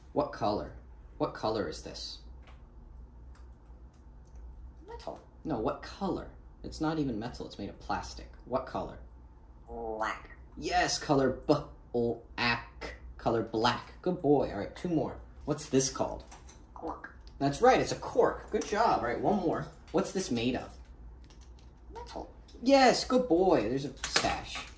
What color? What color is this? Metal. No, what color? It's not even metal, it's made of plastic. What color? Black. Yes, color black. Color black. Good boy. All right, 2 more. What's this called? Cork. That's right, it's a cork. Good job. All right, 1 more. What's this made of? Metal. Yes, good boy. There's a stash.